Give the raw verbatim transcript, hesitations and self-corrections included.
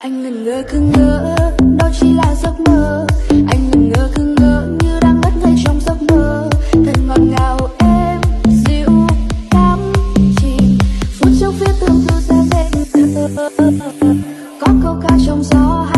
Anh ngẩn ngơ cứ ngỡ đó chỉ là giấc mơ. Anh ngẩn ngơ cứ ngỡ như đang ngất ngây trong giấc mơ. Thật ngọt ngào êm dịu đắm chìm phút chốc viết tương tư sẽ về thơ. Có câu ca trong gió.